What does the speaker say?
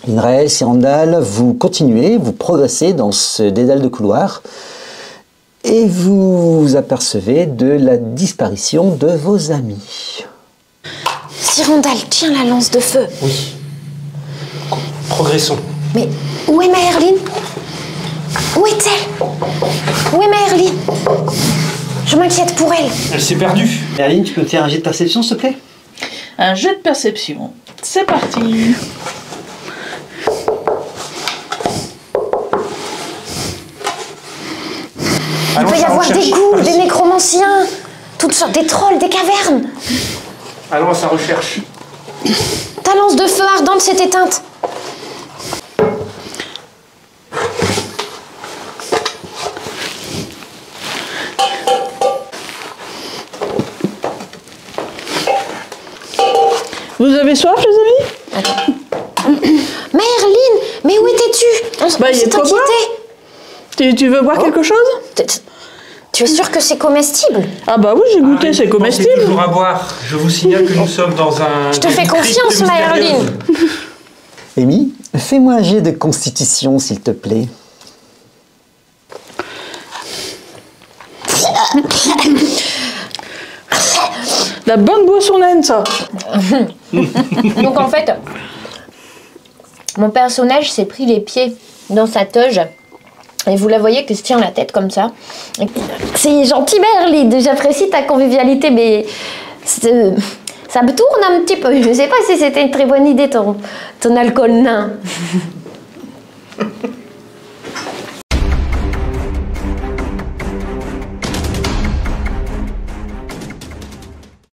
Inrael, Sirandal, vous continuez, vous progressez dans ce dédale de couloir et vous apercevez de la disparition de vos amis. Sirandal, tiens la lance de feu. Oui. Progressons. Mais où est Maërlin? Où est-elle? Où est Maërlin? Je m'inquiète pour elle. Elle s'est perdue. Aline, tu peux me faire un jet de perception, s'il te plaît? Un jet de perception. C'est parti. Il peut y avoir des ghouls, des nécromanciens, toutes sortes, des trolls, des cavernes. Allons à sa recherche. Ta lance de feu ardente s'est éteinte. Vous avez soif, les amis? Attends. Maërlin, mais où étais-tu? Bah, il y a de quoi boire. Tu veux boire quelque chose? Tu es sûr que c'est comestible? Ah bah oui, j'ai goûté, c'est comestible. Pensez toujours à boire. Je vous signale que nous sommes dans un... Je te fais confiance, Maërlin. Amy, fais-moi un jet de constitution, s'il te plaît. La bonne boisson naine, ça. Donc en fait, mon personnage s'est pris les pieds dans sa toge. Et vous la voyez qui se tient la tête comme ça. C'est gentil, Maërlin, j'apprécie ta convivialité, mais ça me tourne un petit peu. Je ne sais pas si c'était une très bonne idée, ton alcool nain.